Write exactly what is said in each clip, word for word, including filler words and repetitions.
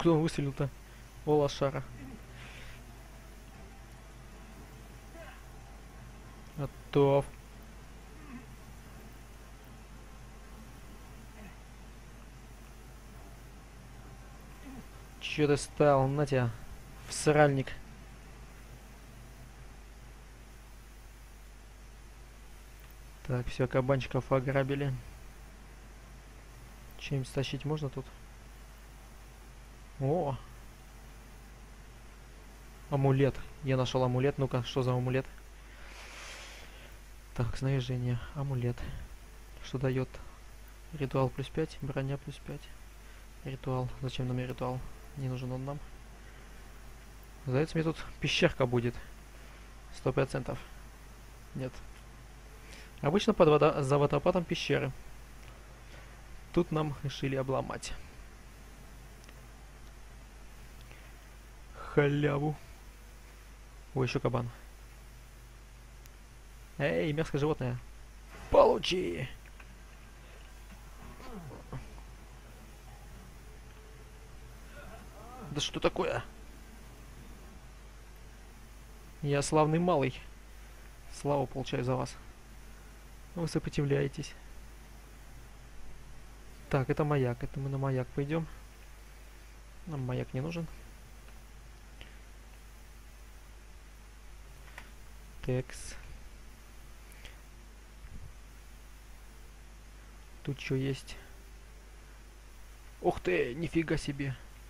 Куда он выстрелил-то? О, лошара. Готов. Че ты стал? На тебя. В сральник. Так, все, кабанчиков ограбили. Чем-нибудь стащить можно тут? О! Амулет. Я нашел амулет. Ну-ка, что за амулет? Так, снаряжение. Амулет. Что дает? Ритуал плюс пять, броня плюс пять. Ритуал. Зачем нам ритуал? Не нужен он нам. Зайца, мне тут пещерка будет. Сто процентов. Нет. Обычно под вода, за водопадом пещеры. Тут нам решили обломать. Халяву. Ой, еще кабан. Эй, мерзкое животное. Получи! Да что такое? Я славный малый. Славу получаю за вас. Вы сопротивляетесь. Так, это маяк. Это мы на маяк пойдем. Нам маяк не нужен. Текс. Тут что есть? Ух ты, нифига себе.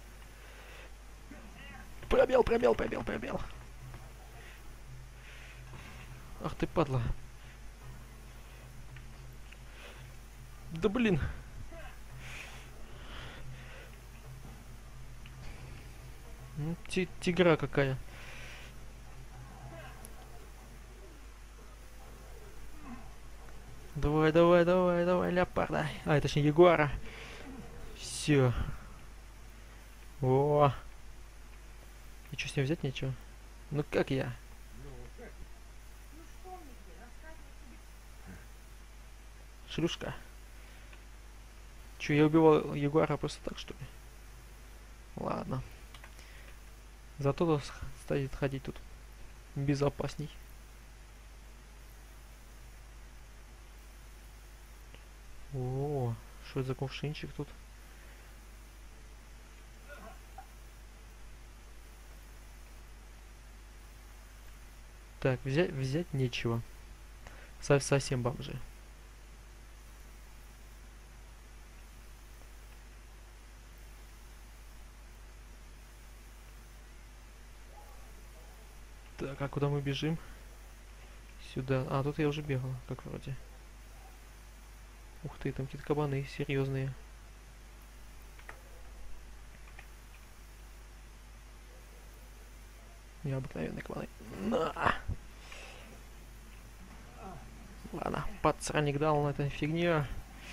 Пробел, пробел, пробел, пробел. Ах ты, падла. Да блин. Ну, ти тигра какая. Давай, давай, давай, давай, леопарда. А, точнее, ягуара. Все. О. И что, с ним взять нечего? Ну как я? Шлюшка. Че, я убивал ягуара просто так, что ли? Ладно. Зато стоит ходить тут безопасней. О, что это за кувшинчик тут? Так, взять, взять нечего. Со совсем бомжи. Так, а куда мы бежим? Сюда. А, тут я уже бегал, как вроде. Ух ты, там какие-то кабаны серьезные. Необыкновенные кабаны. На! Ладно, подсранник дал на этой фигне.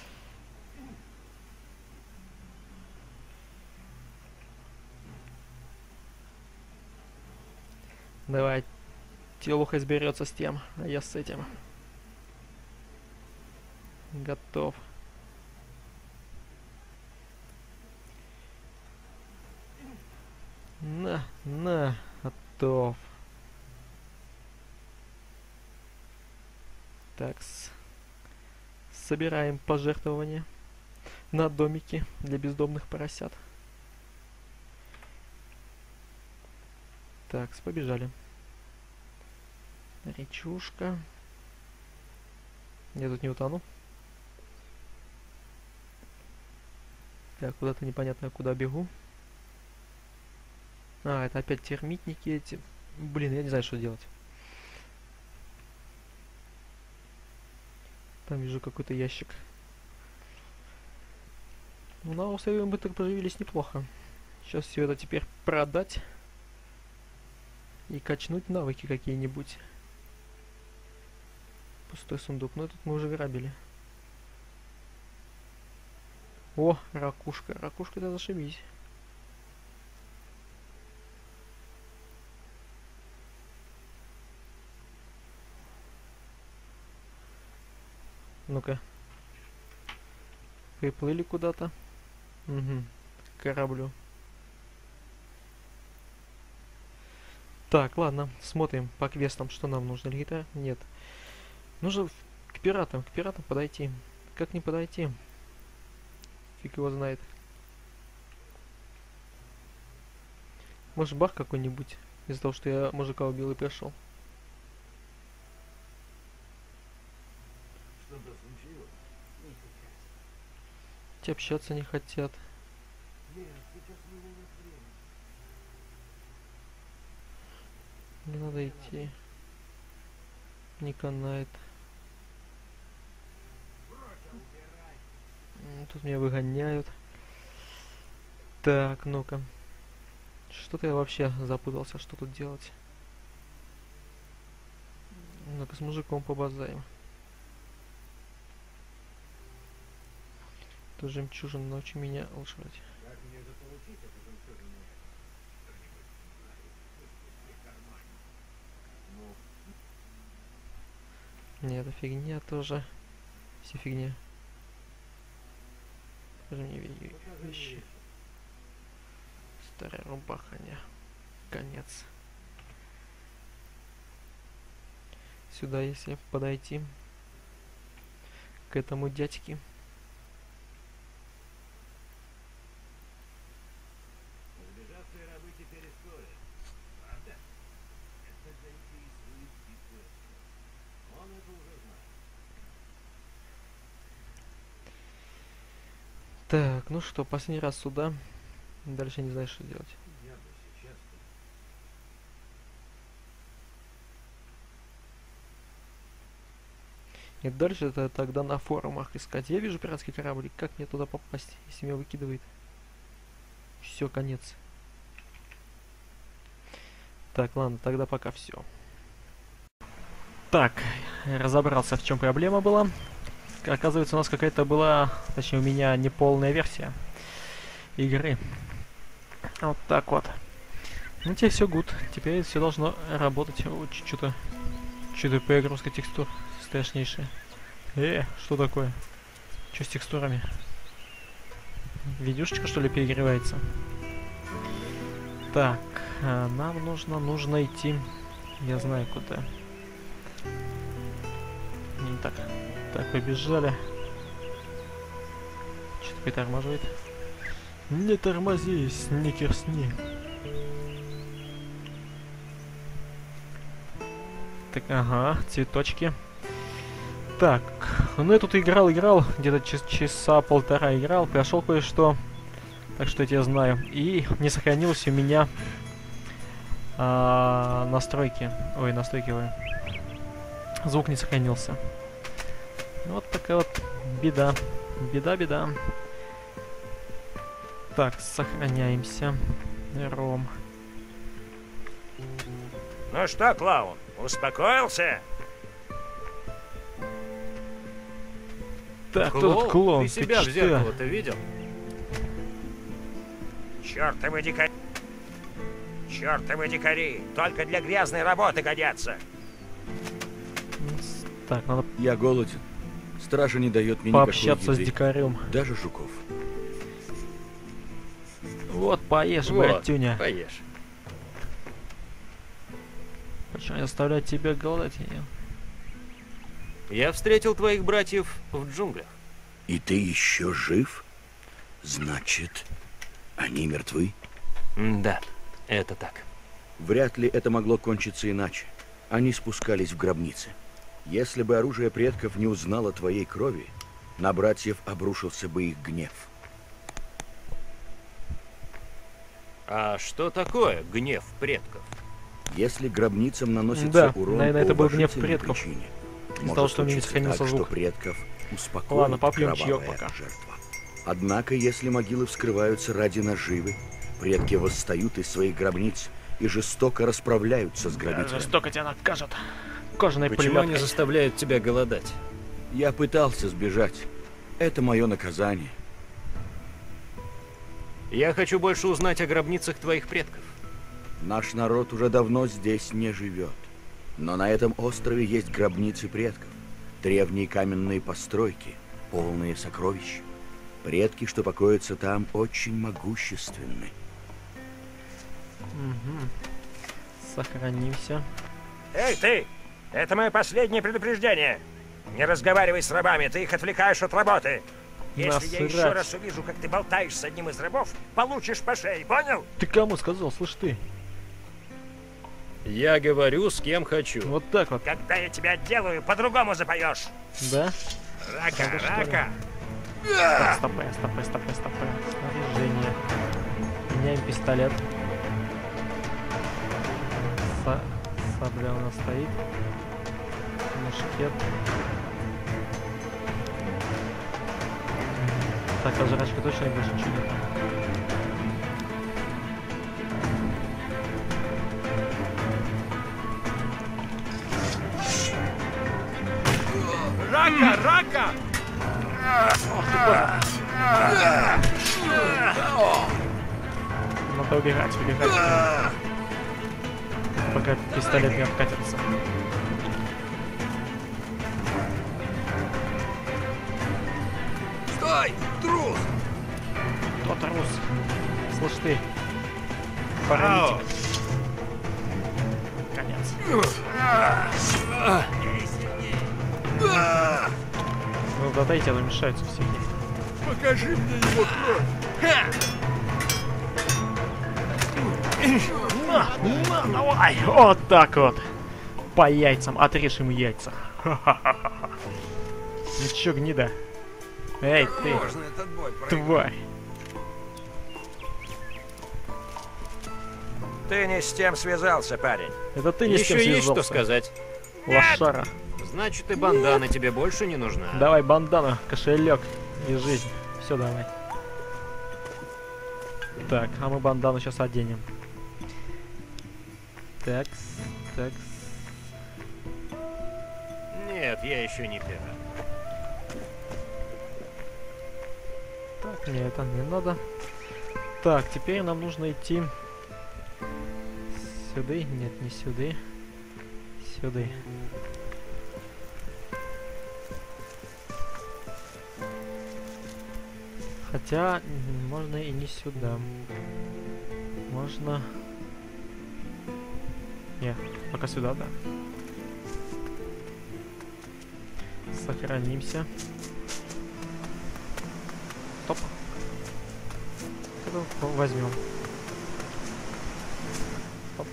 Давай, телуха изберется с тем, а я с этим. Готов. На, на, готов. Так, с... собираем пожертвования на домики для бездомных поросят. Так, побежали. Речушка. Я тут не утону. Так, куда-то непонятно, куда бегу. А, это опять термитники эти. Блин, я не знаю, что делать. Там вижу какой-то ящик. Ну, на острове мы так поживились неплохо. Сейчас все это теперь продать. И качнуть навыки какие-нибудь. Пустой сундук. Ну, этот мы уже грабили. О, ракушка. Ракушка, это зашибись. Ну-ка. Приплыли куда-то. Угу. К кораблю. Так, ладно, смотрим по квестам, что нам нужно. Лита? Нет. Нужно к пиратам, к пиратам подойти. Как не подойти? Фиг его знает. Может, бах какой-нибудь? Из-за того, что я мужика убил и пришел. Что-то случилось? Те общаться не хотят. Нет, сейчас у меня нет времени. Не надо идти. Не канает. М, Тут меня выгоняют. Так, ну-ка. Что-то я вообще запутался, что тут делать. Ну-ка, с мужиком побазаем. Тут жемчужина, научи меня лошадь. Как мне это получить, это жемчужина? Ну, Не, это фигня тоже. Все фигня. Покажи мне ви- покажи вещи. вещи. Старая рубаха, не. Конец. Сюда, если подойти к этому дядьке. Сбежавшие рабы теперь история. Правда? Это заинтересует Битвы. Он это уже знает. Так, ну что, последний раз сюда. Дальше не знаю, что делать. Я бы сейчас... И дальше это тогда на форумах искать. Я вижу пиратский корабль. Как мне туда попасть, если меня выкидывает? Все, конец. Так, ладно, тогда пока все. Так, я разобрался, в чем проблема была. Оказывается, у нас какая-то была, точнее, у меня неполная версия игры. Вот так вот. Ну, теперь все гуд. Теперь все должно работать. Что-то... Что-то перегрузка текстур страшнейшая. Э, что такое? Что с текстурами? Видюшечка, что ли, перегревается? Так, а нам нужно, нужно идти. Я знаю куда. Не так. Так, побежали. Что-то притормаживает. Не тормози, сникерсни. Так, ага, цветочки. Так, ну я тут играл, играл, где-то час, часа полтора играл, прошел кое-что, так что я тебя знаю. И не сохранилось у меня а, настройки. Ой, настройки, ой. Звук не сохранился. Вот такая вот беда. Беда, беда. Так, сохраняемся. Ром. Ну что, клоун, успокоился? Так, кто тут клоун? Ты себя в что? зеркало-то видел? Чёртовы дикари! Чёртовы дикари! Только для грязной работы годятся! Так, надо Я голоден. Стража не дает мне пообщаться никакой с еды, дикарем. даже жуков. Вот, поешь, Вот, братюня. поешь. Почему я заставляю тебя голодать? Я встретил твоих братьев в джунглях. И ты еще жив? Значит, они мертвы? Да, это так. Вряд ли это могло кончиться иначе. Они спускались в гробницы. Если бы оружие предков не узнало твоей крови, на братьев обрушился бы их гнев. А что такое гнев предков? Если гробницам наносится Да, урон наверное, по это был гнев уважительной предков. причине, Из-за может того, что у меня не случиться сохранился так, звук. что предков успокоит Ладно, попьем чаек кровавая пока. жертва. Однако, если могилы вскрываются ради наживы, предки восстают из своих гробниц и жестоко расправляются с грабителем. Жестоко тебя накажут. Кожаной Почему они пулеметкой. заставляют тебя голодать? Я пытался сбежать. Это мое наказание. Я хочу больше узнать о гробницах твоих предков. Наш народ уже давно здесь не живет. Но на этом острове есть гробницы предков. Древние каменные постройки, полные сокровищ. Предки, что покоятся там, очень могущественны. Мгм. Сохранимся. Эй, ты! Это мое последнее предупреждение. Не разговаривай с рабами, ты их отвлекаешь от работы. Если я еще Насрать. раз увижу, как ты болтаешь с одним из рабов, получишь по шее, понял? Ты кому сказал? Слышь ты. Я говорю, с кем хочу. Вот так вот. Когда я тебя отделаю, по-другому запоешь. Да? Рака, Надо, что ли? рака. Так, стопэ, стопэ, стопэ, стопэ. Снаряжение. Меняем пистолет. Са... Сабля у нас стоит. Мушкет. Так, а жрачка точно больше ничего нет. Рака, рака! Надо убегать, убегать. Пока пистолет не откатится. Стой, трус! Кто трус? Слышь ты. Паралитик. Конец. Ну, додайте, а то мешаются все. Покажи мне его кровь! На, на, давай! Вот так вот! По яйцам, отрежь ему яйца. Ха-ха-ха-ха. Ну чё, гнида? Эй, ты, Можно этот бой пройти. тварь! Ты не с тем связался, парень. Это ты не с кем Еще есть что связался, сказать? лошара. Значит, и бандана тебе больше не нужна. Давай бандану, кошелек и жизнь. Все, давай. Так, а мы бандану сейчас оденем. Так, так. Нет, я еще не пират. Так, мне это не надо. Так, теперь нам нужно идти сюда. Нет, не сюда. Сюда. Хотя м, можно и не сюда. Можно. Не, пока сюда, да. Сохранимся. Топ. Это возьмем. Топ.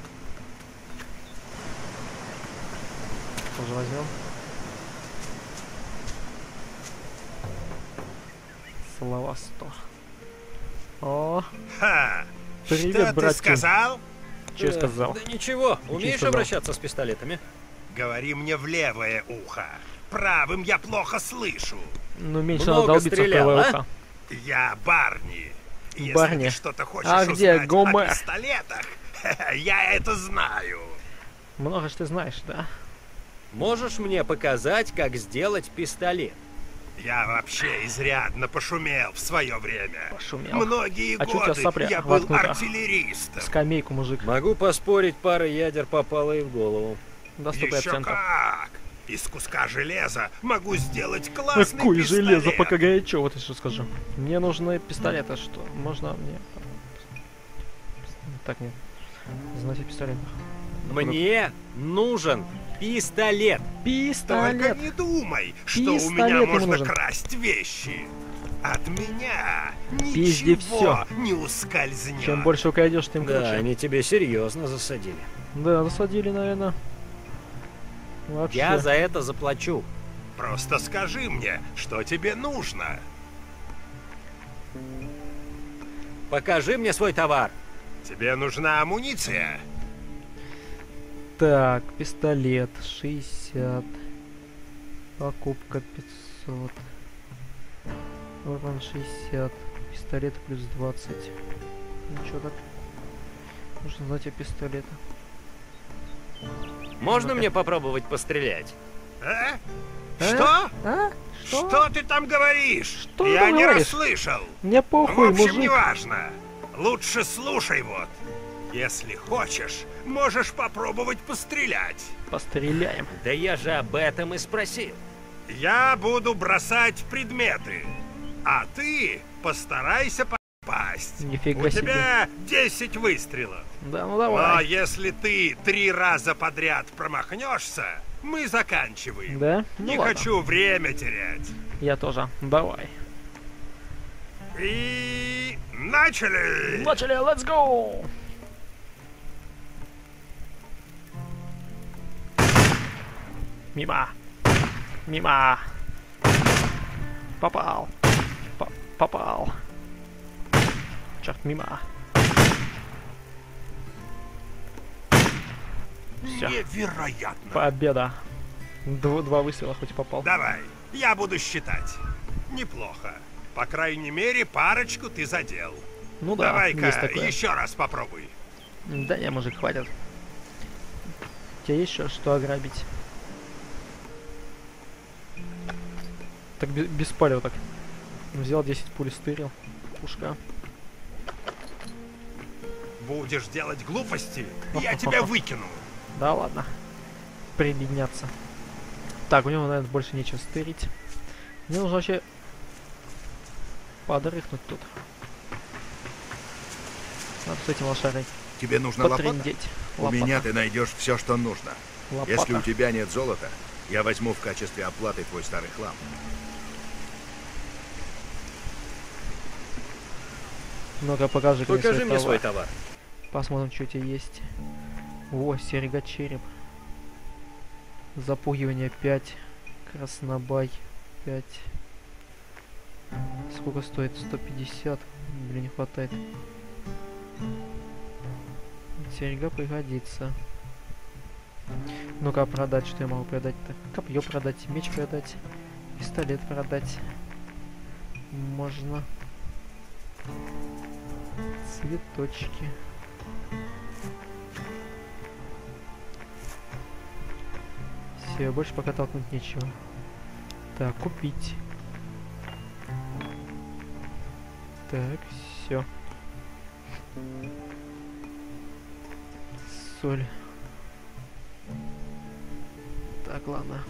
Тоже возьмем. Слова сто. О, Ха! привет, Что ты братки. сказал? Что я сказал? Да ничего, умеешь сказал? обращаться с пистолетами? Говори мне в левое ухо. Правым я плохо слышу. Ну, меньше Много надо долбиться в стрелял, правое а? ухо. Я Барни. Если Барни. ты что-то хочешь А где узнать Гомер? о пистолетах, я это знаю. Много ж ты знаешь, да? Можешь мне показать, как сделать пистолет? Я вообще изрядно пошумел в свое время. Пошумел. Многие А чё у тебя годы сопля я был воткнута? артиллеристом. Скамейку, мужик. Могу поспорить, пара ядер попала и в голову. До сто Еще процентов. как! Из куска железа могу сделать классный Какое пистолет. железо, пока горячо, вот я что скажу. Мне нужны пистолеты, что? Можно мне... Так, нет. Знаете пистолет. Мне нужен пистолет. Только Пистолет! не думай, что у Пистолет меня ему можно нужен. красть вещи. От меня Пизди ничего всё. не ускользнет. Чем больше украдешь, тем Да, круче. они тебе серьезно засадили. Да, засадили, наверное. Вообще. Я за это заплачу. Просто скажи мне, что тебе нужно. Покажи мне свой товар. Тебе нужна амуниция? Так, пистолет шестьдесят. Покупка пятьсот. Урон шестьдесят. Пистолет плюс двадцать. Ничего так. Нужно знать о пистолете. Можно Ну-ка. мне попробовать пострелять? А? А? Что? А? Что? Что ты там говоришь? Что Я ты не говоришь? расслышал. Мне В похуй, общем, мужик. неважно. Лучше слушай вот. Если хочешь, можешь попробовать пострелять. Постреляем. Да я же об этом и спросил. Я буду бросать предметы, а ты постарайся попасть. есть. Нифига У себе. тебя десять выстрелов. Да, ну Но давай. если ты три раза подряд промахнешься, мы заканчиваем. Да? Ну Не ладно. хочу время терять. Я тоже. Давай. И начали! Начали, let's go! Мимо. Мимо. Попал. П- попал. Черт, мимо. Все. Невероятно. Победа. Дв- два выстрела, хоть и попал. Давай, я буду считать. Неплохо. По крайней мере, парочку ты задел. Ну да, Давай-ка есть такое. еще раз попробуй. Да не, мужик, хватит. У тебя есть еще что ограбить? Так без, без палева так. Взял десять пуль, стырил. Пушка. Будешь делать глупости, я тебя выкину. Да ладно. Прибедняться. Так, у него, наверное, больше нечего стырить. Мне нужно вообще подрыхнуть тут. Надо с этим лошарой Тебе нужна лопата? потрындеть. У меня ты найдешь все, что нужно. Лопата. Если у тебя нет золота, я возьму в качестве оплаты твой старый хлам. Ну-ка, покажи Покажи мне свой товар. товар. Посмотрим, что у тебя есть. О, серега череп. Запугивание пять. Краснобай пять. Сколько стоит? сто пятьдесят. Блин, не хватает. Серега пригодится. Ну-ка, продать. Что я могу продать-то? Копье продать, меч продать, пистолет продать. Можно. Цветочки. Все, больше пока толкнуть нечего. Так, купить. Так, все. Соль. Так, ладно.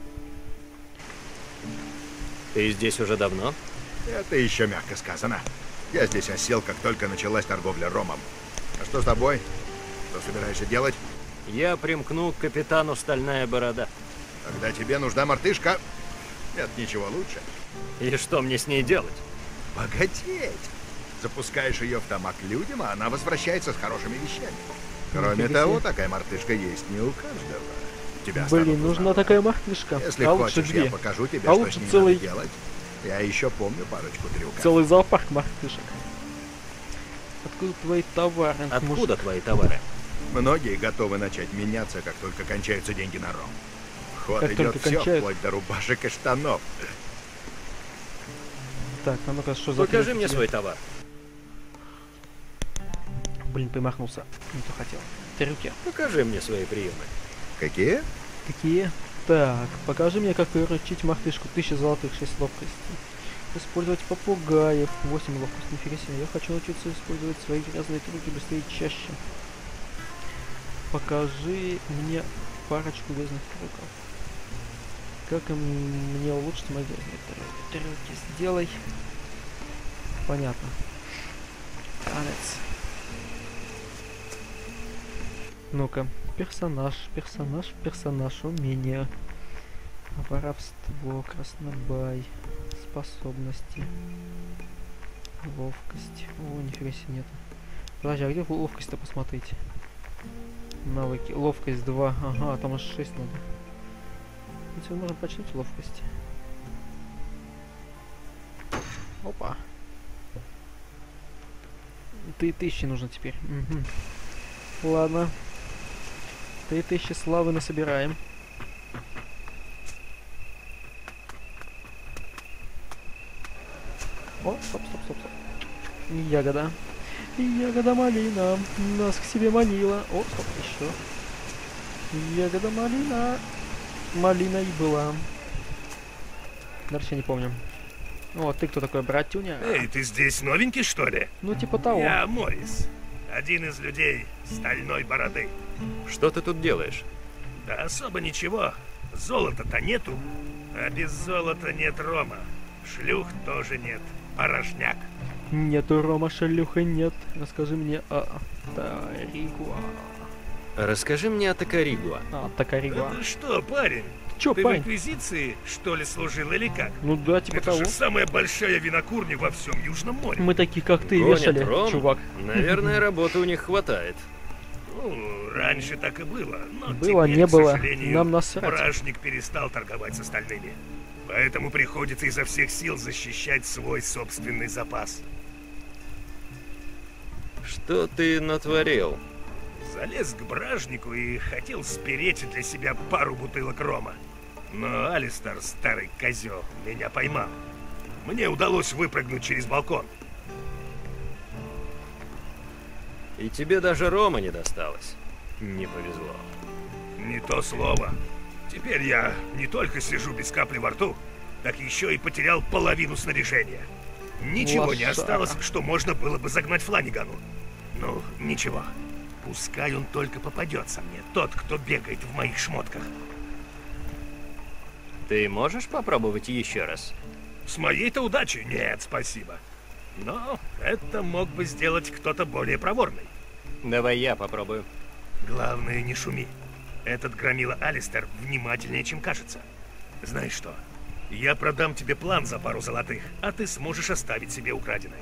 Ты здесь уже давно? Это еще мягко сказано. Я здесь осел, как только началась торговля ромом. А что с тобой? Что собираешься делать? Я примкну к капитану Стальная Борода. Когда тебе нужна мартышка, нет ничего лучше. И что мне с ней делать? Богатеть! Запускаешь ее в дома к людям, а она возвращается с хорошими вещами. Кроме Нифига того, себе. такая мартышка есть не у каждого. Тебя Блин, станут нужна узнавать. такая мартышка. Если а лучше хочешь, две. я покажу тебе, А что лучше с ней целый- надо делать. Я еще помню парочку трюков. Целый зоопарк мартышек. Откуда твои товары? Откуда твои товары? Многие готовы начать меняться, как только кончаются деньги на ром. В ход Как идет только все, кончают- вплоть до рубашек и штанов. Так, а ну-ка, что за Покажи трюки мне тебе? свой товар. Блин, примахнулся. Не то хотел. Трюки. Покажи мне свои приемы. Какие? Какие? Так, покажи мне, как приручить мартышку. Тысяча золотых, шесть ловкости. Использовать попугаев. восемь ловкости. Нифига себе. Я хочу научиться использовать свои грязные трюки быстрее и чаще. Покажи мне парочку грязных трюков. Как им мне улучшить мои грязные трюки? Трюки сделай. Понятно. Танец. Ну-ка. Персонаж, персонаж, персонаж, умение. Воровство, краснобай. Способности. Ловкость. О, нифига себе нет. Подожди, а где ловкость-то посмотреть? Навыки. Ловкость два. Ага, там аж шесть надо. Если можно почнуть ловкость. Опа. Три тысячи нужно теперь. Угу. Ладно. Три тысячи славы насобираем. О, стоп, стоп, стоп, стоп. Ягода. Ягода малина нас к себе манила. О, стоп, еще. Ягода малина. Малина и была. Дальше я не помню. О, ты кто такой, братюня? Эй, ты здесь новенький, что ли? Ну, типа того. Я Морис. Один из людей Стальной Бороды. Что ты тут делаешь? Да особо ничего. Золота-то нету. А без золота нет рома. Шлюх тоже нет. Порожняк. Нету Рома, шелюха, нет. Расскажи мне о Таригуа. Расскажи мне о Такаригуа. А, Такаригуа. Ну что, парень, Чё, ты в парень? Инквизиции, что ли, служил или как? Ну да, типа Это того. же самая большая винокурня во всем Южном море. Мы такие, как ты, Гонят вешали, ром? чувак. Наверное, работы у них хватает. Ну, раньше так и было, но Было, теперь, не к было. сожалению, Нам насрать. бражник перестал торговать с остальными. Поэтому приходится изо всех сил защищать свой собственный запас. Что ты натворил? Залез к бражнику и хотел спереть для себя пару бутылок рома. Но Алистер, старый козел, меня поймал. Мне удалось выпрыгнуть через балкон. И тебе даже рома не досталось. Не повезло. Не то слово. Теперь я не только сижу без капли во рту, так еще и потерял половину снаряжения. Ничего не Лошара. осталось, что можно было бы загнать Фланигану. Ну, ничего. Пускай он только попадется мне, тот, кто бегает в моих шмотках. Ты можешь попробовать еще раз? С моей-то удачей нет, спасибо. Но это мог бы сделать кто-то более проворный. Давай я попробую. Главное, не шуми. Этот громила Алистер внимательнее, чем кажется. Знаешь что? Я продам тебе план за пару золотых, а ты сможешь оставить себе украденное.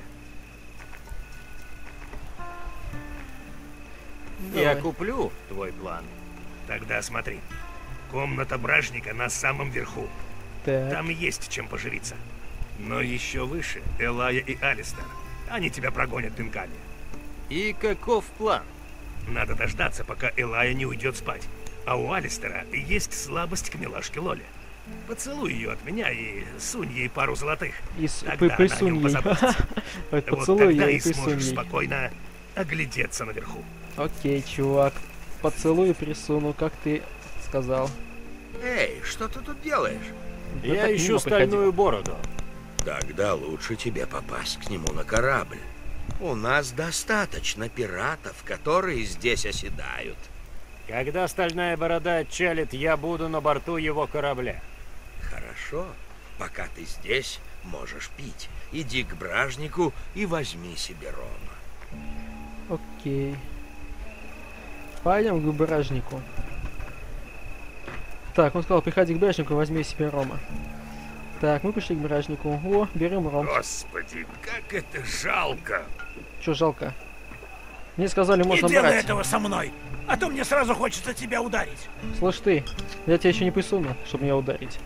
Я Давай. куплю твой план. Тогда смотри. Комната бражника на самом верху. Так. Там есть чем поживиться. Но еще выше Элая и Алистер. Они тебя прогонят пинками. И каков план? Надо дождаться, пока Элая не уйдет спать. А у Алистера есть слабость к милашке Лоле. Поцелуй ее от меня и сунь ей пару золотых. И с- Тогда п- она о присунь нем ей. позаботится. Ой, Вот Поцелуй тогда ее и и присунь сможешь ей. спокойно оглядеться наверху. Окей, чувак. Поцелуй и присуну, как ты сказал. Эй, что ты тут делаешь? Да Я так ищу мимо стальную проходил. бороду. Тогда лучше тебе попасть к нему на корабль. У нас достаточно пиратов, которые здесь оседают. Когда стальная борода отчалит, я буду на борту его корабля. Хорошо. Пока ты здесь, можешь пить. Иди к бражнику и возьми себе рома. Окей. Пойдем к бражнику. Так, он сказал, приходи к бражнику, возьми себе рома. Так, мы пришли к бражнику. О, берем ром. Господи, как это жалко. Чё жалко? Мне сказали, Не можно делай брать. этого со мной, а то мне сразу хочется тебя ударить. Слышь ты, я тебя еще не присунул, чтобы меня ударить.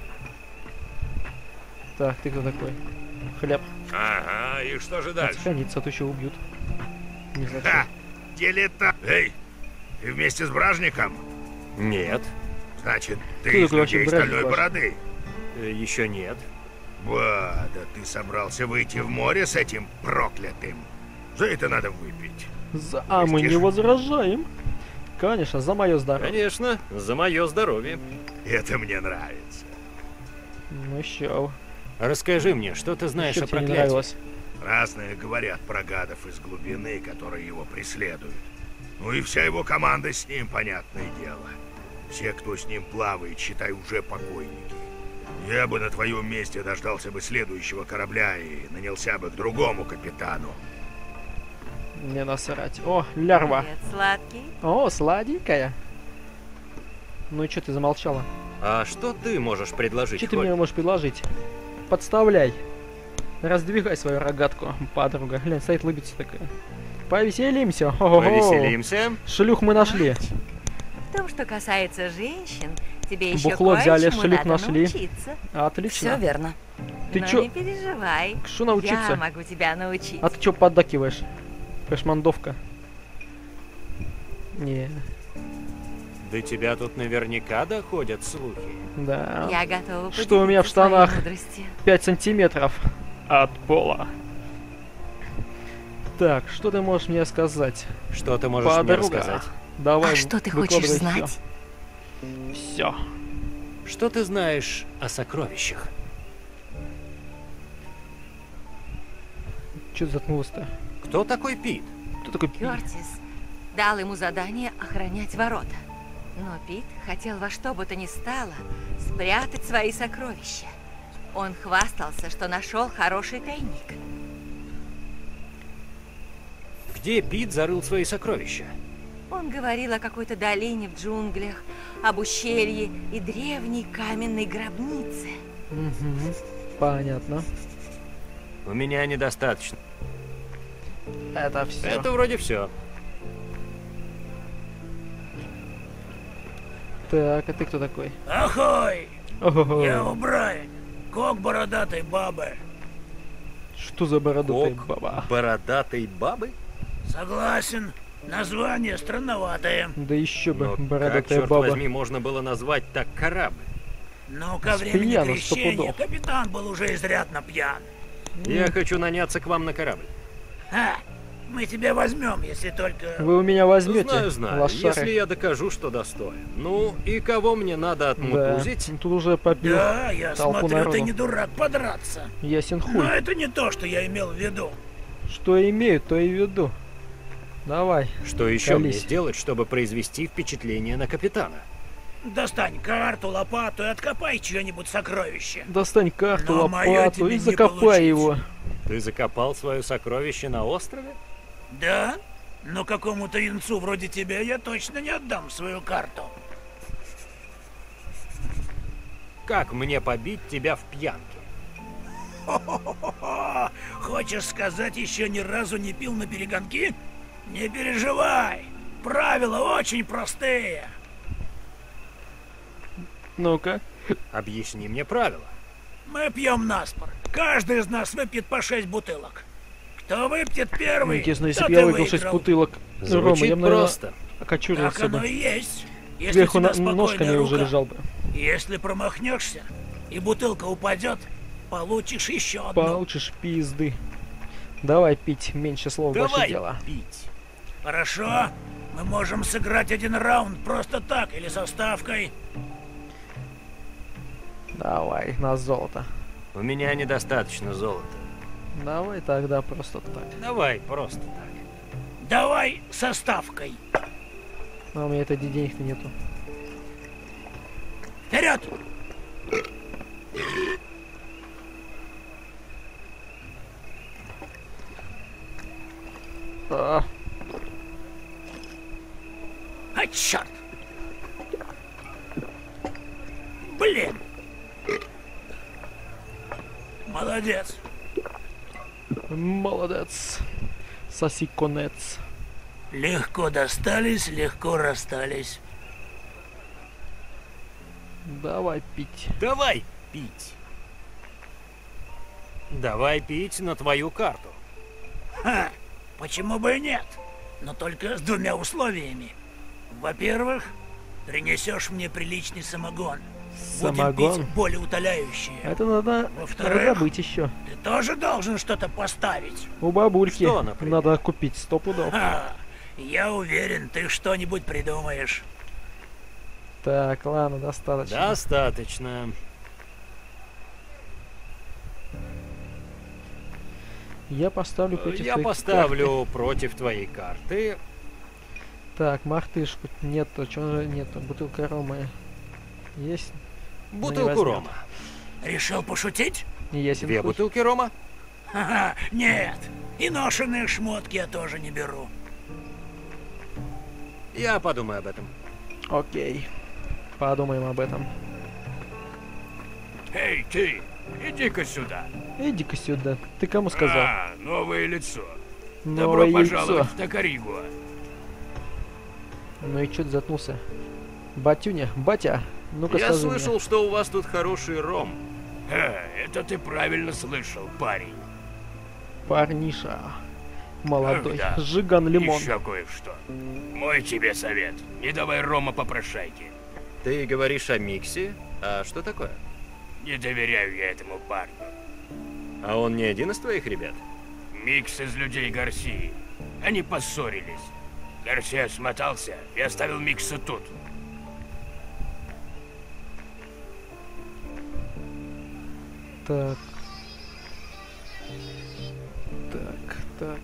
Так, ты кто такой? Хлеб. Ага, и что же дальше? Отхраниться, а то еще убьют. Не знаю, Ха! что. Делета! Эй, ты вместе с бражником? Нет. Значит, ты Кто из такой вообще людей бражник стальной ваш? бороды? Э, Еще нет. Ба, да ты собрался выйти в море с этим проклятым. За это надо выпить. За... А мы не Тише. возражаем. Конечно, за мое здоровье. Конечно, за мое здоровье. Это мне нравится. Ну еще. Расскажи мне, что ты знаешь Еще о тебе не проклятии? нравилось. Разные говорят про гадов из глубины, которые его преследуют. Ну и вся его команда с ним, понятное дело. Все, кто с ним плавает, считай, уже покойники. Я бы на твоем месте дождался бы следующего корабля и нанялся бы к другому капитану. Мне насрать. О, лярва. Привет, сладкий. О, сладенькая. Ну и что ты замолчала? А что ты можешь предложить, Что ты Холь? мне можешь предложить? Подставляй. Раздвигай свою рогатку, подруга. Глянь, стоит лыбится такая. Повеселимся. Хо-хо-хо. Повеселимся? Шлюх мы нашли. В том, что касается женщин, тебе еще Бухло взяли, кое-чему шлюх надо нашли. научиться. Отлично. Все верно. Ты Но чё? не переживай. Что научиться? Я могу тебя научить. А ты чё поддакиваешь? Пешмандовка. Не, До тебя тут наверняка доходят слухи. да. Я готова Что у меня в поделиться своей штанах? мудростью. пять сантиметров от пола. Так, что ты можешь мне сказать? Что ты можешь мне Подруга, рассказать? давай, А что ты хочешь знать? Все. Что ты знаешь о сокровищах? Че заткнулся-то? Кто такой Пит? Кто такой Пит? Кертис дал ему задание охранять ворота. Но Пит хотел во что бы то ни стало спрятать свои сокровища. Он хвастался, что нашел хороший тайник. где Пит зарыл свои сокровища? Он говорил о какой-то долине в джунглях, об ущелье и древней каменной гробнице. Угу. Понятно. У меня недостаточно. Это все. Это вроде все. Так, а ты кто такой? Ахой! Ого-го. Я Убрай, кок бородатой бабы. Что за бородатая Кок баба? бородатой бабы? Согласен, название странноватое. Да еще бы, Но как, бородатая черт баба. возьми, можно было назвать так корабль? Но ко С времени пьяну, крещения стопудов. капитан был уже изрядно пьян. Я хочу наняться к вам на корабль. Ха! Мы тебя возьмем, если только... Вы у меня возьмете, Знаю, знаю. лошары? Если я докажу, что достоин. Ну, и кого мне надо Да, отмутузить? тут уже попил Да, я толпу смотрю, народу. ты не дурак подраться. Ясен Но хуй. это не то, что я имел в виду. Что имею, то и веду. Давай. Что еще мне Колись. сделать, чтобы произвести впечатление на капитана? Достань карту, лопату и откопай чье-нибудь сокровище. Достань карту, Но моё лопату тебе и не закопай получить. его. Ты закопал свое сокровище на острове? Да? Но какому-то юнцу вроде тебя я точно не отдам свою карту. Как мне побить тебя в пьянке? Хо-хо-хо-хо! Хочешь сказать, еще ни разу не пил на перегонки? Не переживай, правила очень простые. Ну-ка. Объясни мне правила. Мы пьем наспор. Каждый из нас выпьет по шесть бутылок. Кто выпьет первый, Интересно, если тот бы я и выпил шесть выиграл. бутылок Рома, Звучит я бы, наверное, просто. Так окочурился оно бы. и есть. Если Сверху у тебя на спокойная ножками уже рука, лежал бы. Если промахнешься и бутылка упадет, получишь еще одну. Получишь пизды. Давай пить, меньше слов, больше Давай дела. пить. Хорошо? Мы можем сыграть один раунд просто так или со ставкой. Давай, на золото. У меня недостаточно золота. Давай тогда просто так. Давай просто так. Давай со ставкой. А у меня это денег-то нету. Вперед! А, А, черт! Блин! Молодец! молодец. Соси конец. Легко достались, легко расстались. Давай пить. Давай пить. Давай пить на твою карту. Ха! Почему бы и нет? Но только с двумя условиями. Во-первых, принесешь мне приличный самогон. Будем Самогон? пить более утоляющие. Это надо Во-вторых, добыть еще. ты тоже должен что-то поставить. У бабульки Что, например? надо купить сто пудов. Ха! Я уверен, ты что-нибудь придумаешь. Так, ладно, достаточно. Достаточно. Я поставлю против Я твоей поставлю против твоей карты. карты. Так, мартышку нету, чего же нету? Бутылка ромы есть? Бутылку возьмем. рома. Решил пошутить? Ясен Две хуй. бутылки рома? Ха-ха, нет. И ношеные шмотки я тоже не беру. Я подумаю об этом. Окей. Подумаем об этом. Эй, ты, иди-ка сюда. Иди-ка сюда. Ты кому сказал? А, новое лицо. Новое Добро яйцо. пожаловать в Токаригу. Ну и чё ты заткнулся? Батюня, батя, ну-ка Я скажи слышал, что у вас тут хороший ром. Э, это ты правильно слышал, парень. мне. Парниша. Молодой. Ах, да. Жиган лимон. Еще кое-что. Мой тебе совет. Не давай рома попрошайке. Ты говоришь о Миксе? А что такое? Не доверяю я этому парню. А он не один из твоих ребят? Микс из людей Гарсии. Они поссорились. Гарсия смотался и оставил Микса тут. Так. Так, так.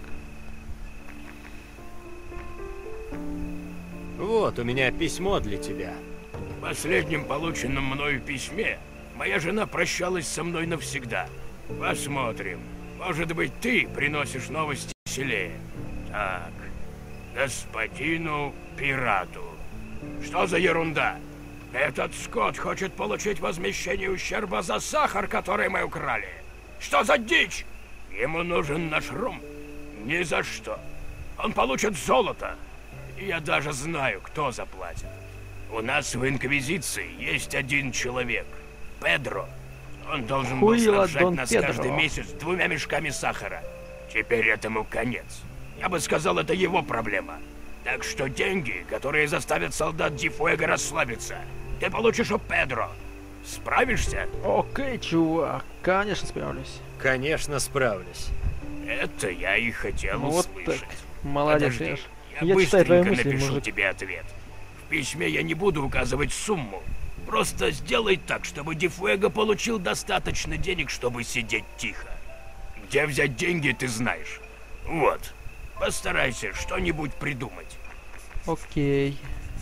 Вот, у меня письмо для тебя. В последнем полученном мною письме моя жена прощалась со мной навсегда. Посмотрим. Может быть, ты приносишь новости Селее. Так, господину пирату. Что за ерунда? Этот скот хочет получить возмещение ущерба за сахар, который мы украли. Что за дичь? Ему нужен наш ром? Ни за что. Он получит золото. И я даже знаю, кто заплатит. У нас в Инквизиции есть один человек. Педро. Он должен был Хуила снабжать Дон нас Педро. каждый месяц двумя мешками сахара. Теперь этому конец. Я бы сказал, это его проблема. Так что деньги, которые заставят солдат Ди-Фуэго расслабиться, ты получишь у Педро. Справишься? Окей, чувак, конечно справлюсь. Конечно, справлюсь. Это я и хотел Вот услышать. так. Молодец, Подожди, Эш. я, Я читаю твои быстренько мысли, напишу мужик. тебе ответ. В письме я не буду указывать сумму. Просто сделай так, чтобы Ди-Фуэго получил достаточно денег, чтобы сидеть тихо. Где взять деньги, ты знаешь. Вот. Постарайся что-нибудь придумать. Окей.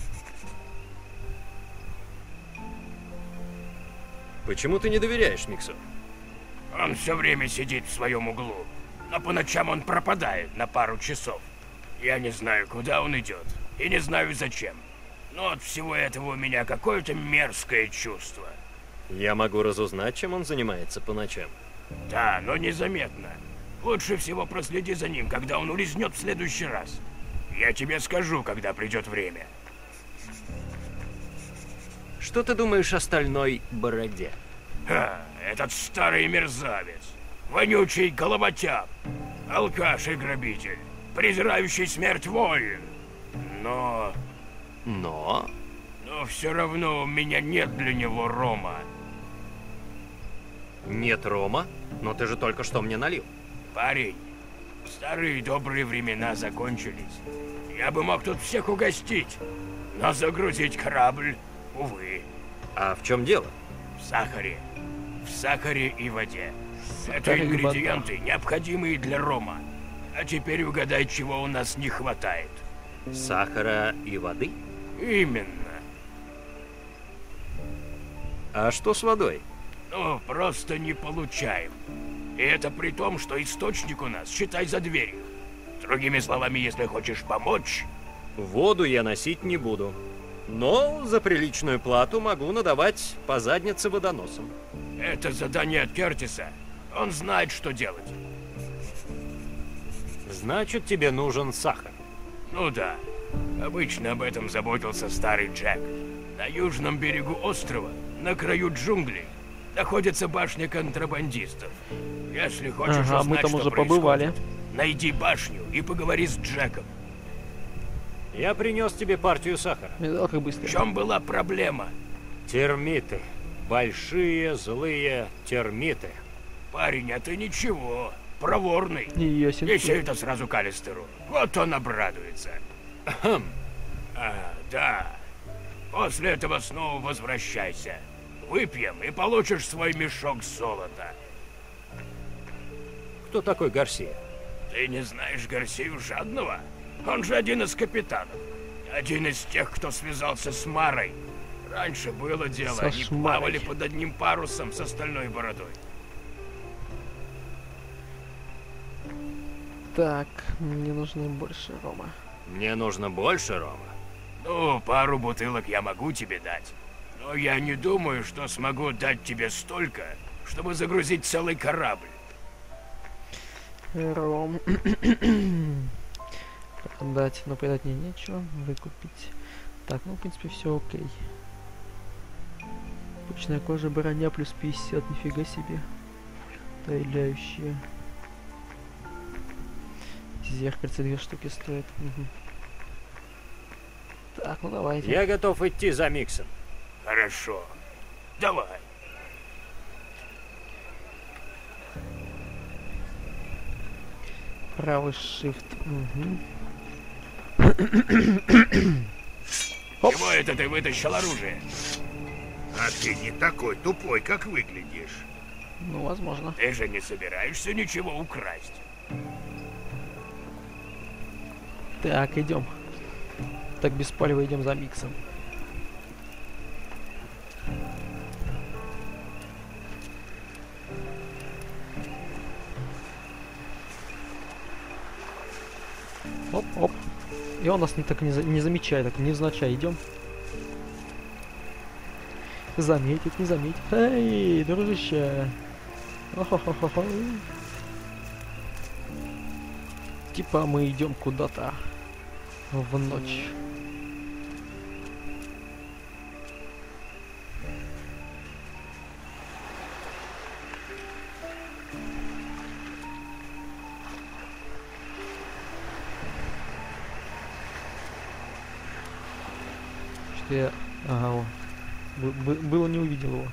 Почему ты не доверяешь Миксу? Он все время сидит в своем углу, но по ночам он пропадает на пару часов. Я не знаю, куда он идет, и не знаю зачем. Но от всего этого у меня какое-то мерзкое чувство. Я могу разузнать, чем он занимается по ночам. Да, но незаметно. Лучше всего проследи за ним, когда он улизнет в следующий раз. Я тебе скажу, когда придет время. Что ты думаешь о стальной бороде? Ха, этот старый мерзавец. Вонючий головотяп. Алкаш и грабитель. Презирающий смерть воин. Но... Но... Но все равно у меня нет для него рома. Нет рома? Но ты же только что мне налил. Парень, старые добрые времена закончились. Я бы мог тут всех угостить. Но загрузить корабль, увы. А в чем дело? В сахаре. В сахаре и воде. Сахар Это и вода. ингредиенты, необходимые для рома. А теперь угадай, чего у нас не хватает. Сахара и воды? Именно. А что с водой? Ну, просто не получаем. И это при том, что источник у нас, считай, за дверью. Другими словами, если хочешь помочь... Воду я носить не буду. Но за приличную плату могу надавать по заднице водоносом. Это задание от Кертиса. Он знает, что делать. Значит, тебе нужен сахар. Ну да. Обычно об этом заботился старый Джек. На южном берегу острова, на краю джунглей, находится башня контрабандистов. Если хочешь Ага, мы узнать, там что уже происходит, побывали. найди башню и поговори с Джеком. Я принес тебе партию сахара. Видал, как В быстро. чем была проблема? Термиты. Большие злые термиты. Парень, а ты ничего. Проворный. Ее Неси это сразу Калистеру. Вот он обрадуется. Хм. А, да. После этого снова возвращайся. Выпьем и получишь свой мешок золота. Кто такой Гарсия? Ты не знаешь Гарсию Жадного? Он же один из капитанов. Один из тех, кто связался с Марой. Раньше было дело, Со они Шмарой. плавали под одним парусом с остальной бородой. Так, мне нужно больше рома. Мне нужно больше рома. Ну, пару бутылок я могу тебе дать. Но я не думаю, что смогу дать тебе столько, чтобы загрузить целый корабль. Ром. Продать, но продать мне нечего. Выкупить. Так, ну в принципе все окей. Обычная кожа, броня плюс пятьдесят, нифига себе. Стреляющие. Зеркальце две штуки стоит. Мгм. Так, ну давайте. Я готов идти за Миксом. Хорошо. Давай. Правый shift. Угу. Чего это ты вытащил оружие? А ты не такой тупой, как выглядишь. Ну, возможно. Ты же не собираешься ничего украсть. Так, идем. Так беспалево идем за Миксом. Оп, оп. И он нас не так не, за, не замечает, так невзначай идем. Заметит, не заметит. Эй, дружище. О-хо-хо-хо-хо. Типа мы идем куда-то в ночь. Что я... Ага, о. Бы бы было не увидел его.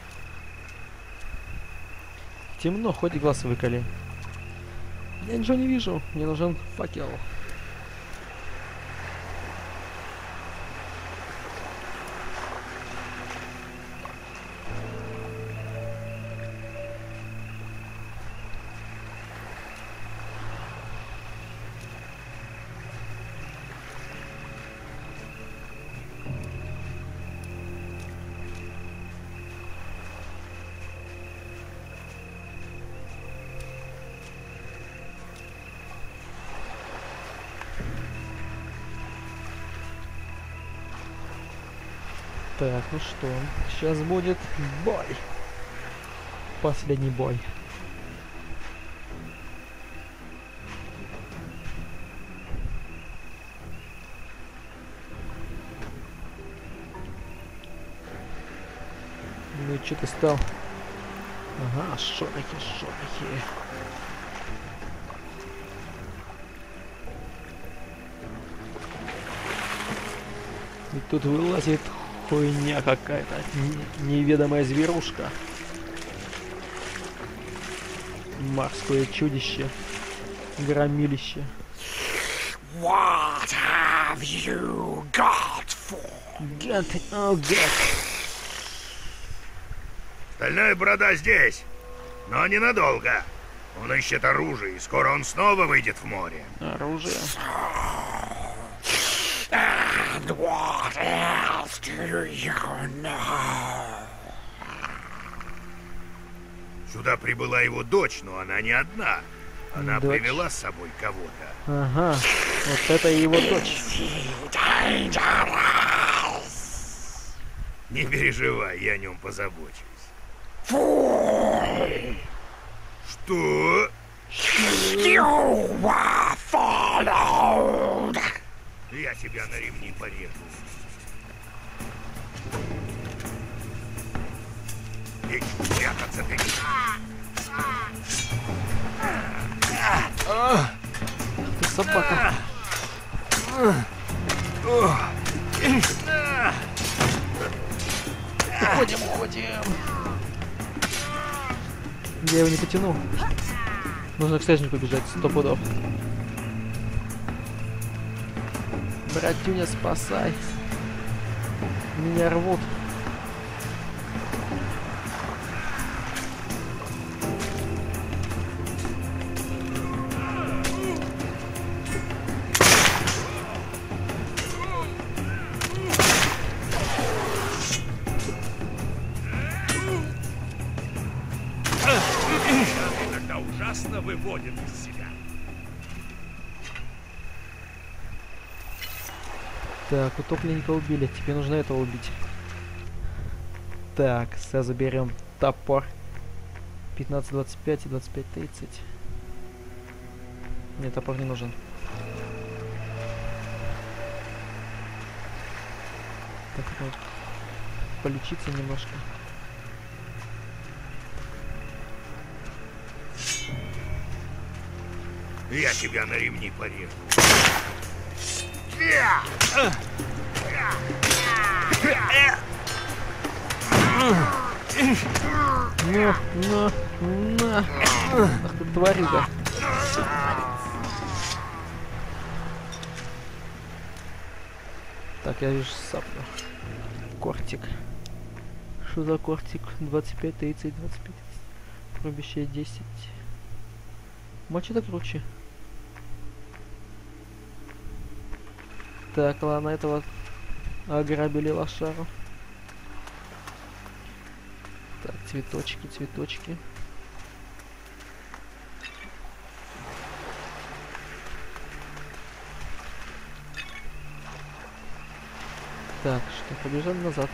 Темно, хоть глаз выколи. Я ничего не вижу, мне нужен факел. Так, ну что, сейчас будет бой. Последний бой. Ну и что ты стал? Ага, шорохи, шорохи. И тут вылазит хуйня какая-то, неведомая зверушка. Морское чудище, громилище. What have you got for? Get it, oh, get. Стальная борода здесь, но ненадолго. Он ищет оружие, и скоро он снова выйдет в море. Оружие. And what else do you know? Сюда прибыла его дочь, но она не одна. Она Дочь. привела с собой кого-то. Ага, вот это его дочь. Не переживай, я о нем позабочусь. Fool! Что? You were followed! Я тебя на ремни порежу. И прятаться ты не... Ты собака. Уходим, уходим. Я его не потяну. Нужно к стержню побежать, сто пудов. Братюня, спасай. Меня рвут. Иногда ужасно выводит из себя. Так, утопленника убили. Теперь нужно этого убить. Так, сразу берем топор. пятнадцать двадцать пять и двадцать пять тридцать. Мне топор не нужен. Так, ну, полечиться немножко. Я тебя на ремни порежу. На, на, на. Ах ты тварюга. Так, я вижу саплю. Кортик. Что за кортик? двадцать пять, тридцать, двадцать пять. Рубящее десять. Мочи-то круче. Так, ладно, этого ограбили лошару. Так, цветочки, цветочки. Так, что, побежали назад.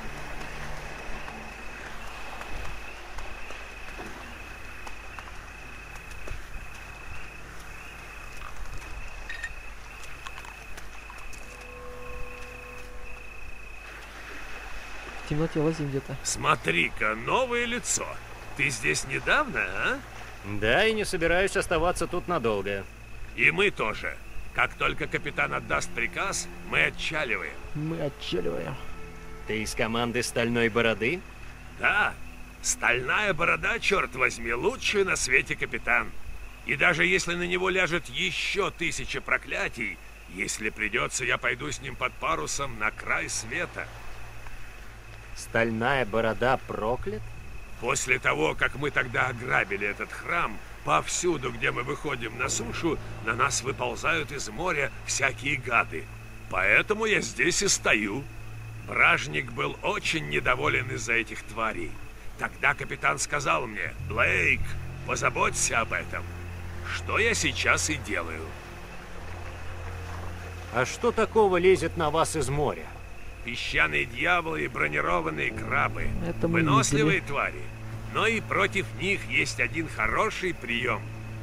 В темноте лазим где-то. Смотри-ка, новое лицо. Ты здесь недавно, а? Да, и не собираюсь оставаться тут надолго. И мы тоже. Как только капитан отдаст приказ, мы отчаливаем. Мы отчаливаем. Ты из команды Стальной Бороды? Да, Стальная Борода, черт возьми, лучший на свете капитан. И даже если на него ляжет еще тысяча проклятий, если придется, я пойду с ним под парусом на край света. Стальная Борода проклят? После того, как мы тогда ограбили этот храм, повсюду, где мы выходим на сушу, на нас выползают из моря всякие гады. Поэтому я здесь и стою. Бражник был очень недоволен из-за этих тварей. Тогда капитан сказал мне: «Блейк, позаботься об этом». Что я сейчас и делаю. А что такого лезет на вас из моря? Песчаные дьяволы и бронированные крабы. Это мы Выносливые видели. твари. Но и против них есть один хороший прием.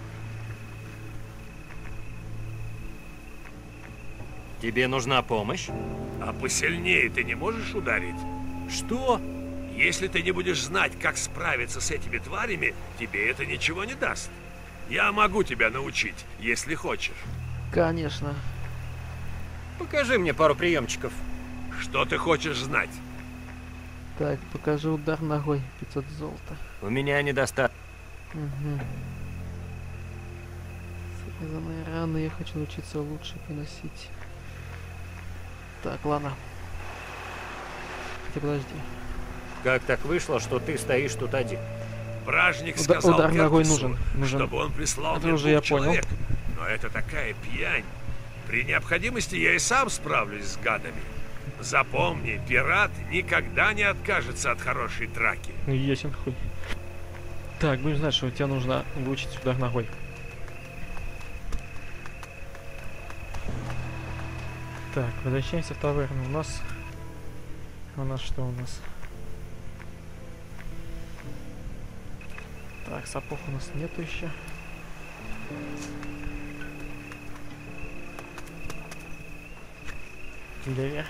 Тебе нужна помощь? А посильнее ты не можешь ударить? Что? Если ты не будешь знать, как справиться с этими тварями, тебе это ничего не даст. Я могу тебя научить, если хочешь. Конечно. Покажи мне пару приемчиков. Что ты хочешь знать? Так, покажи удар ногой. пятьсот золота. У меня недостаточно. Угу. Срезанные раны я хочу научиться лучше приносить. Так, ладно. Хотя подожди. Как так вышло, что ты стоишь тут один? Бражник Уда- сказал удар ногой Кертису, нужен, нужен. чтобы он прислал Это мне уже двух я понял. человек. Но это такая пьянь. При необходимости я и сам справлюсь с гадами. Запомни, пират никогда не откажется от хорошей драки. Ясен хуй. Так, будем знать, что тебе нужно выучить удар ногой. Так, возвращаемся в таверну. У нас... У нас что у нас? Так, сапог у нас нету еще. Левер.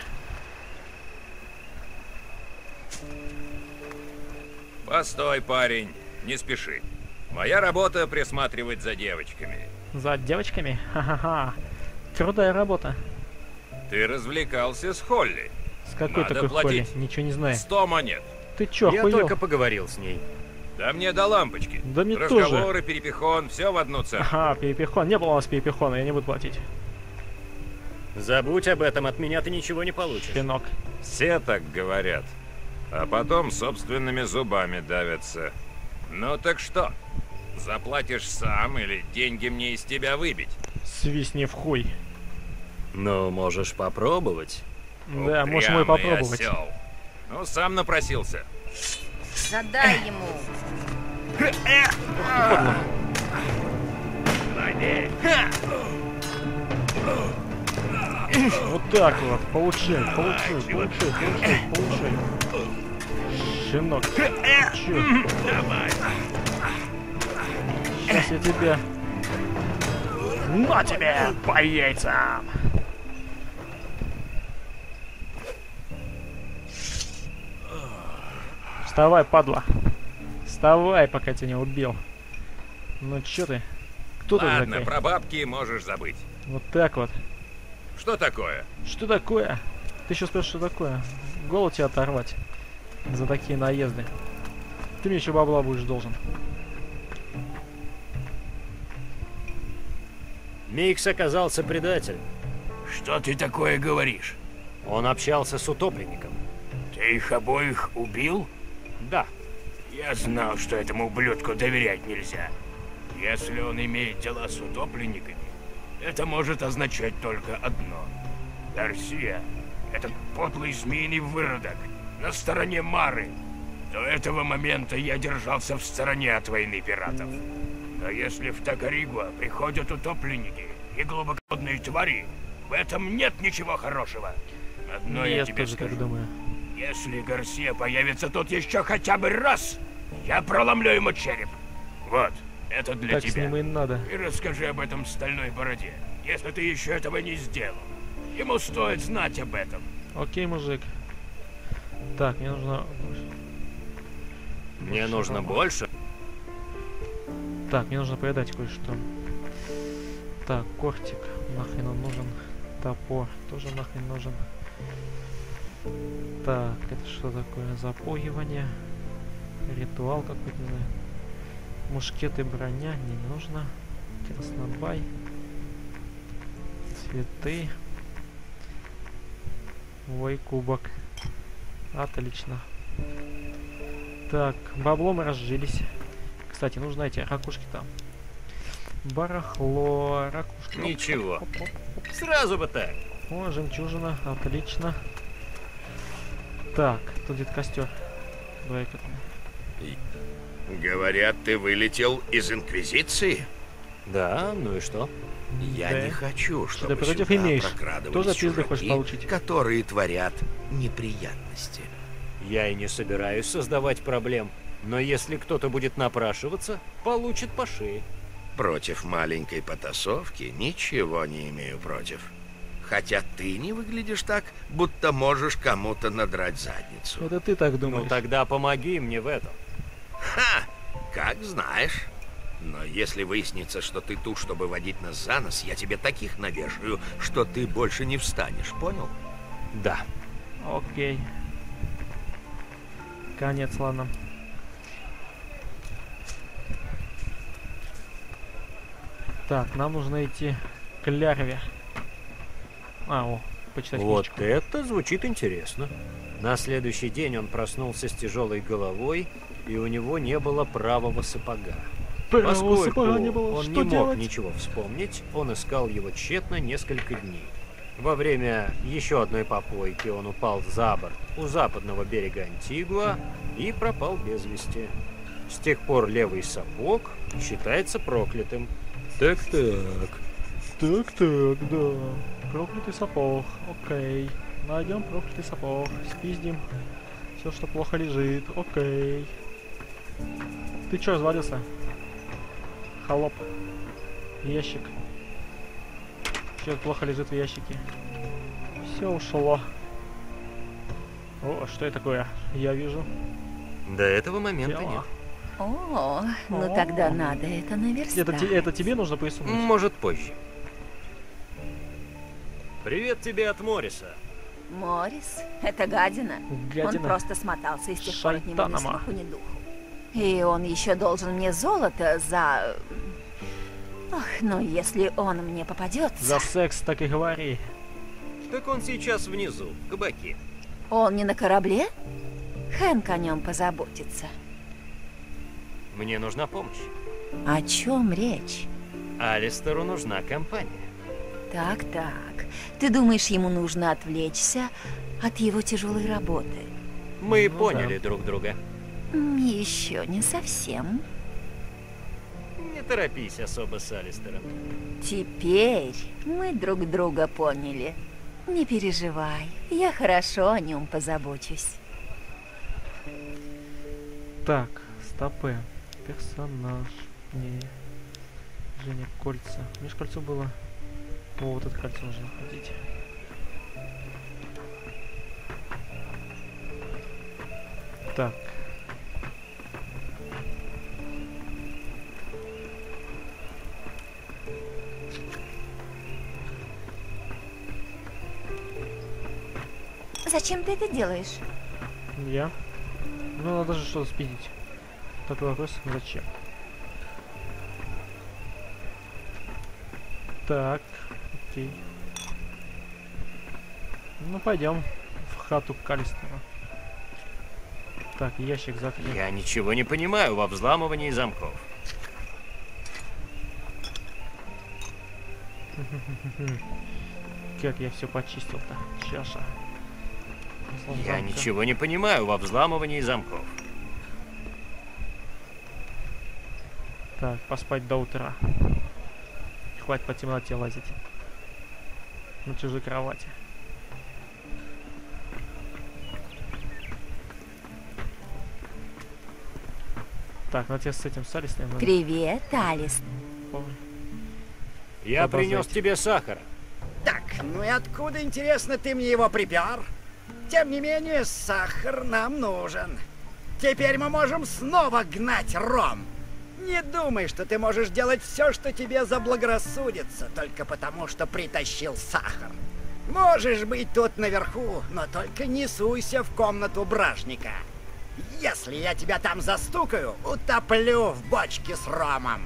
Постой, парень, не спеши. Моя работа присматривать за девочками. За девочками? Ха-ха-ха. Крутая работа. Ты развлекался с Холли. С какой Надо такой платить. Холли? Ничего не знаю. Сто монет. Ты чё, Я охуел? только поговорил с ней. Да мне до лампочки. Да мне тоже. Разговоры, перепихон, все в одну цену. Ага, перепихон. Не было у нас перепихона, я не буду платить. Забудь об этом, от меня ты ничего не получишь. Пинок. Все так говорят. А потом собственными зубами давятся. Ну так что? Заплатишь сам или деньги мне из тебя выбить? Свистни в хуй. Ну, можешь попробовать. Да, можем и Упрямый попробовать. осел. Ну, сам напросился. Задай ему. Вот так вот. Получай, получай, получай, получай, получай. Щенок. Чё? Сейчас я тебя... На тебе! По яйцам! Вставай, падла. Вставай, пока я тебя не убил. Ну чё ты? Кто ты Ладно, такой? про бабки можешь забыть. Вот так вот. Что такое? Что такое? Ты еще спрашиваешь, что такое? Голову тебе оторвать за такие наезды. Ты мне еще бабла будешь должен. Микс оказался предателем. Что ты такое говоришь? Он общался с утопленником. Ты их обоих убил? Да. Я знал, что этому ублюдку доверять нельзя. Если он имеет дела с утопленниками, это может означать только одно. Гарсия, этот подлый змеиный выродок, на стороне Мары. До этого момента я держался в стороне от войны пиратов. Но если в Такаригуа приходят утопленники и глубоководные твари, в этом нет ничего хорошего. Одно я Я тебе тоже скажу. так думаю. Если Гарсия появится тут еще хотя бы раз, я проломлю ему череп. Вот, это для Так с тебя. ним и надо. И расскажи об этом стальной бороде, если ты еще этого не сделал. Ему стоит знать об этом. Окей, мужик. Так, мне нужно... Мне нужно больше. Так, мне нужно продать кое-что. Так, кортик. Нахрен он нужен. Топор тоже нахрен нужен. Так, это что такое? Запугивание. Ритуал какой-то, не знаю. Мушкеты, броня не нужно. Краснобай. Цветы. Ой, кубок. Отлично. Так, баблом разжились. Кстати, нужно эти ракушки там. Барахло, ракушки. Оп, Ничего. оп, оп, оп. Сразу бы так. О, жемчужина, отлично. Так, тут где-то костер. Давай-ка там. Говорят, ты вылетел из Инквизиции? Да, ну и что? Я Да. не хочу, Что чтобы ты против сюда имеешь? прокрадывались Тоже пизды хочешь чужаки, получить? которые творят неприятности. Я и не собираюсь создавать проблем. Но если кто-то будет напрашиваться, получит по шее. Против маленькой потасовки ничего не имею против. Хотя ты не выглядишь так, будто можешь кому-то надрать задницу. Это ты так думаешь? Ну тогда помоги мне в этом. Ха! Как знаешь. Но если выяснится, что ты тут, чтобы водить нас за нос, я тебе таких навешаю, что ты больше не встанешь, понял? Да. Окей. Конец, ладно. Так, нам нужно идти к Лярве. А, о, почитать Вот книжечку. это звучит интересно. На следующий день он проснулся с тяжелой головой, и у него не было правого сапога. Правого Поскольку сапога не было, он что не мог делать? ничего вспомнить, он искал его тщетно несколько дней. Во время еще одной попойки он упал за борт у западного берега Антигуа и пропал без вести. С тех пор левый сапог считается проклятым. Так-так. Так-так, да. Проклятый сапог. Окей. Найдем проклятый сапог. Спиздим. Все, что плохо лежит. Окей. Ты чё, развалился? Холоп. Ящик. Что плохо лежит в ящике? Все ушло. О, что это такое? Я вижу. До этого момента Тело. нет. О, ну О. тогда надо это наверстать. Это, те- это тебе нужно присунуть? Может, позже. Привет тебе от Морриса. Моррис, это гадина. Гадина. Он просто смотался и с тех пор от него ни Шайтанама. слуху, ни духу. И он еще должен мне золото за... Ох, ну если он мне попадется... За секс так и говори. Так он сейчас внизу, в кабаке. Он не на корабле? Хэнк о нем позаботится. Мне нужна помощь. О чем речь? Алистеру нужна компания. Так-так. Ты думаешь, ему нужно отвлечься от его тяжелой работы? Мы Ну поняли да. друг друга. Еще не совсем. Не торопись особо с Алистером. Теперь мы друг друга поняли. Не переживай, я хорошо о нем позабочусь. Так, стопы. Персонаж. Не. Женя, кольца. Мне ж кольцо было. О, вот это кольцо нужно находить. Так. Зачем ты это делаешь? Я? Ну, надо же что-то спиздить. Такой вопрос, зачем? Так, окей. Ну, пойдем в хату Калистера. Так, ящик закрыт. Я ничего не понимаю во взламывании замков. Как я все почистил-то? Чаша. Слон Я замка. ничего не понимаю во взламывании замков. Так, поспать до утра. Хватит по темноте лазить. На чужой кровати. Так, ну тебе с этим с Алистером надо. Привет, Алис. Ой. Я принес Продолжайте. тебе сахара. Так, ну и откуда, интересно, ты мне его припер? Тем не менее, сахар нам нужен. Теперь мы можем снова гнать ром. Не думай, что ты можешь делать все, что тебе заблагорассудится, только потому, что притащил сахар. Можешь быть тут наверху, но только не суйся в комнату бражника. Если я тебя там застукаю, утоплю в бочке с ромом.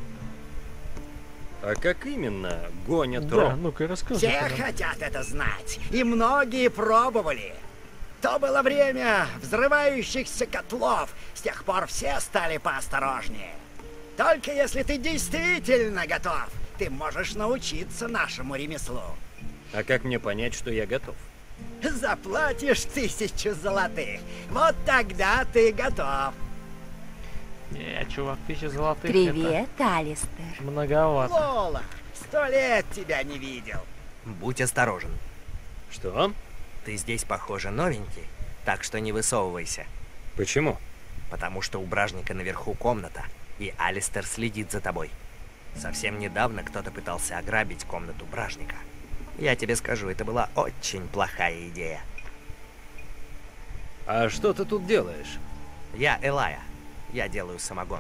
А как именно гонят Да, ром? ну-ка расскажи. Все тогда. хотят это знать, и многие пробовали. То было время взрывающихся котлов, с тех пор все стали поосторожнее. Только если ты действительно готов, ты можешь научиться нашему ремеслу. А как мне понять, что я готов? Заплатишь тысячу золотых, вот тогда ты готов. Не, чувак, тысяча золотых. Привет, Алистер. Это многовато. Лола, сто лет тебя не видел. Будь осторожен. Что? Ты здесь, похоже, новенький, так что не высовывайся. Почему? Потому что у бражника наверху комната, и Алистер следит за тобой. Совсем недавно кто-то пытался ограбить комнату бражника. Я тебе скажу, это была очень плохая идея. А что ты тут делаешь? Я Элая. Я делаю самогон.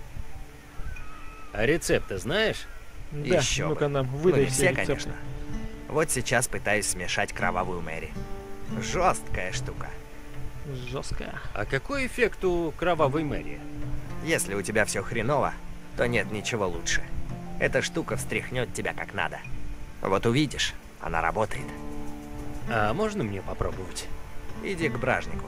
А рецепты знаешь? Да, Еще ну-ка бы. нам Ну, выдай не все все, рецепты. конечно. Вот сейчас пытаюсь смешать кровавую Мэри. Жесткая штука. Жесткая. А какой эффект у кровавой Мэри? Если у тебя все хреново, то нет ничего лучше. Эта штука встряхнет тебя как надо. Вот увидишь, она работает. А можно мне попробовать? Иди к бражнику.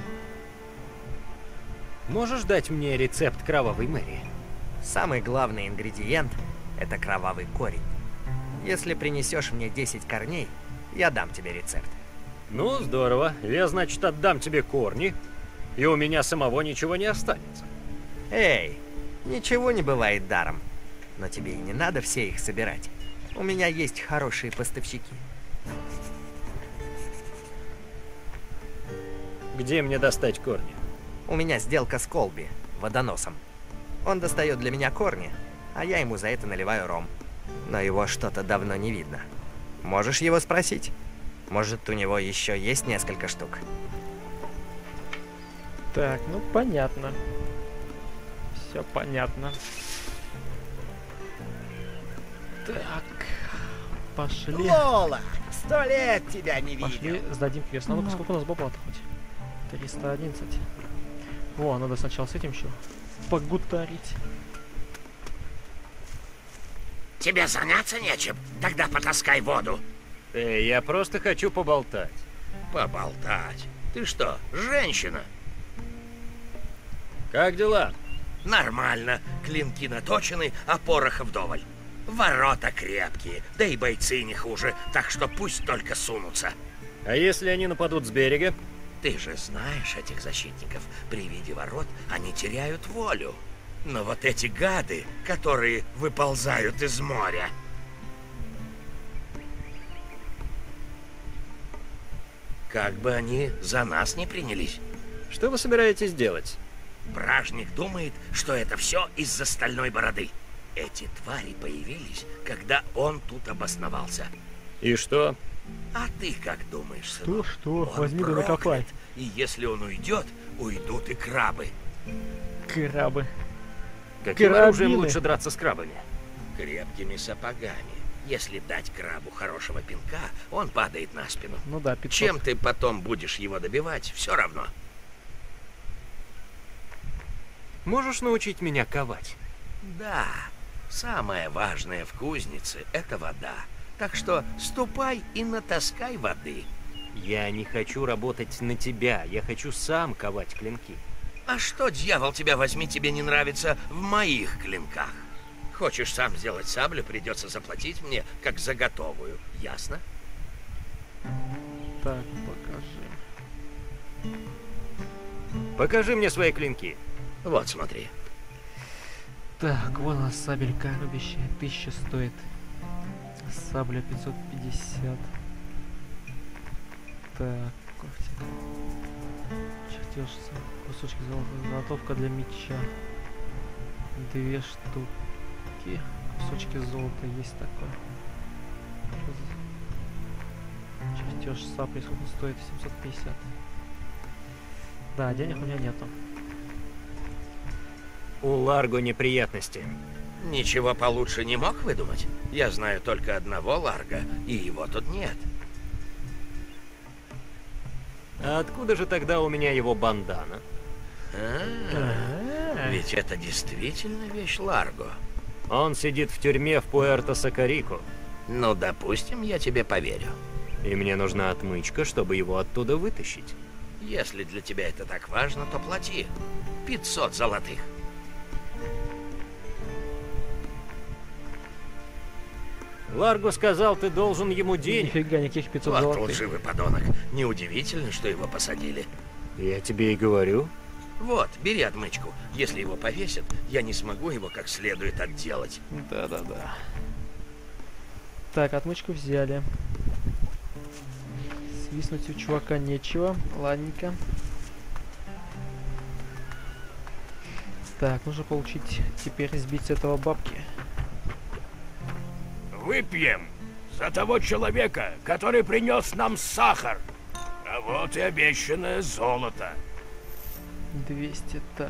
Можешь дать мне рецепт кровавой Мэри? Самый главный ингредиент – это кровавый корень. Если принесешь мне десять корней, я дам тебе рецепт. Ну, здорово. Я, значит, отдам тебе корни, и у меня самого ничего не останется. Эй, ничего не бывает даром. Но тебе и не надо все их собирать. У меня есть хорошие поставщики. Где мне достать корни? У меня сделка с Колби, водоносом. Он достает для меня корни, а я ему за это наливаю ром. Но его что-то давно не видно. Можешь его спросить? Может, у него еще есть несколько штук? Так, ну понятно. Все понятно. Так, пошли. Лола, сто лет тебя не видел. Пошли, сдадим квест. Ну, сколько у нас бабла-то хоть? триста одиннадцать. Во, надо сначала с этим еще погутарить. Тебе заняться нечем? Тогда потаскай воду. Эй, я просто хочу поболтать. Поболтать? Ты что, женщина? Как дела? Нормально. Клинки наточены, а пороха вдоволь. Ворота крепкие, да и бойцы не хуже, так что пусть только сунутся. А если они нападут с берега? Ты же знаешь этих защитников. При виде ворот они теряют волю. Но вот эти гады, которые выползают из моря... Как бы они за нас не принялись. Что вы собираетесь делать? Бражник думает, что это все из-за стальной бороды. Эти твари появились, когда он тут обосновался. И что? А ты как думаешь, Что, сынок? что? Он Возьми да проклят, накопай. и если он уйдет, уйдут и крабы. Крабы. Каким Карабины. оружием лучше драться с крабами? Крепкими сапогами. Если дать крабу хорошего пинка, он падает на спину. Ну да, пятьсот. Чем ты потом будешь его добивать, все равно. Можешь научить меня ковать? Да, самое важное в кузнице – это вода. Так что ступай и натаскай воды. Я не хочу работать на тебя, я хочу сам ковать клинки. А что, дьявол, тебя возьми, тебе не нравится в моих клинках? Хочешь сам сделать саблю, придется заплатить мне, как за готовую. Ясно? Так, покажи. Покажи мне свои клинки. Вот, смотри. Так, вон у нас сабелька рубящая. Тысяча стоит. Сабля пятьсот пятьдесят. Так, когти. Чертеж, кусочки золота, заготовка для меча. Две штуки. Кусочки золота есть такое. Чертеж сапли сколько стоит? семьсот пятьдесят. Да, денег у меня нету. У Ларго неприятности. Ничего получше не мог выдумать? Я знаю только одного Ларго, и его тут нет. А откуда же тогда у меня его бандана? А, ведь это действительно вещь Ларго. Он сидит в тюрьме в Пуэрто-Сакарико. Ну, допустим, я тебе поверю. И мне нужна отмычка, чтобы его оттуда вытащить. Если для тебя это так важно, то плати. пятьсот золотых. Ларго сказал, ты должен ему денег. Нифига, никаких пятьсот Вот золотых. лживый подонок. Неудивительно, что его посадили. Я тебе и говорю. Вот, бери отмычку. Если его повесят, я не смогу его как следует отделать. Да-да-да. Так, отмычку взяли. Свистнуть у чувака нечего. Ладненько. Так, нужно получить теперь сбить с этого бабки. Выпьем за того человека, который принес нам сахар. А вот и обещанное золото. двести, так.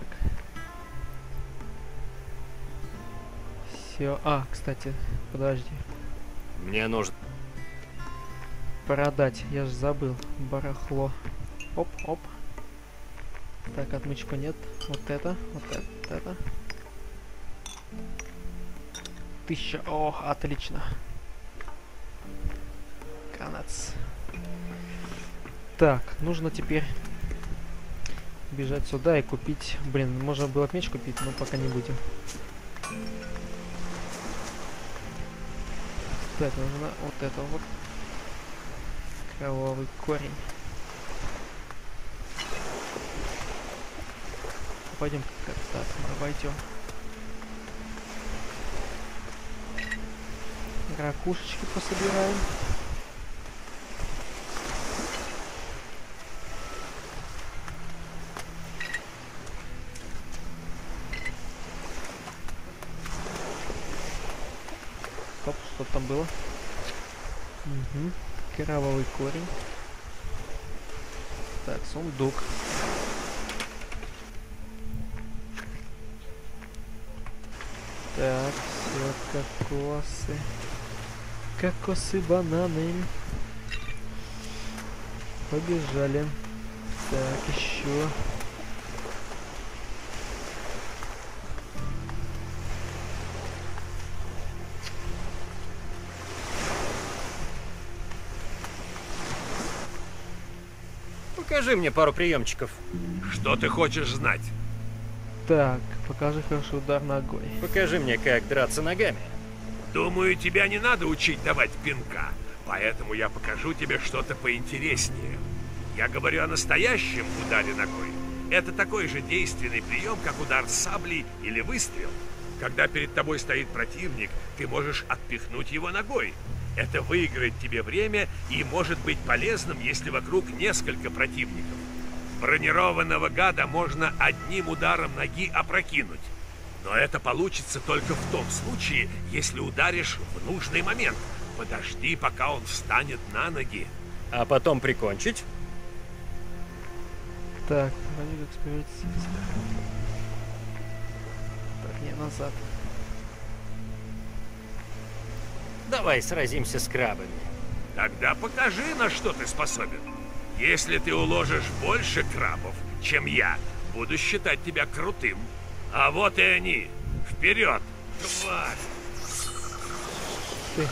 Все. А, кстати, подожди. Мне нужно... Продать, я же забыл. Барахло. Оп, оп. Так, отмычку нет. Вот это, вот это, это. Тысяча. О, отлично. Канац. Так, нужно теперь бежать сюда и купить... Блин, можно было меч купить, но пока не будем. Так, нужно вот это вот. Кровавый корень. Пойдем как так, обойдем. Ракушечки пособираем. Стоп, что там было? Угу. Кровавый корень. Так, сундук. Так, все, кокосы. Кокосы, бананы. Побежали. Так, еще. Покажи мне пару приемчиков. Что ты хочешь знать? Так, покажи хороший удар ногой. Покажи мне, как драться ногами. Думаю, тебя не надо учить давать пинка, поэтому я покажу тебе что-то поинтереснее. Я говорю о настоящем ударе ногой. Это такой же действенный прием, как удар саблей или выстрел. Когда перед тобой стоит противник, ты можешь отпихнуть его ногой. Это выиграет тебе время и может быть полезным, если вокруг несколько противников. Бронированного гада можно одним ударом ноги опрокинуть. Но это получится только в том случае, если ударишь в нужный момент. Подожди, пока он встанет на ноги. А потом прикончить? Так, вроде как спереди. Так, не, назад. Давай сразимся с крабами. Тогда покажи, на что ты способен. Если ты уложишь больше крабов, чем я, буду считать тебя крутым. А вот и они. Вперед, тварь! Ты.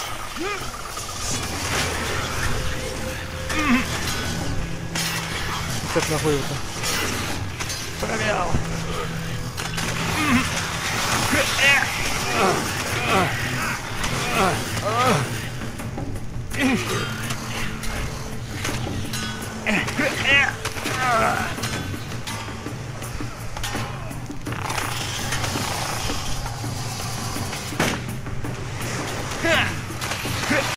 Как ногой это? Провял.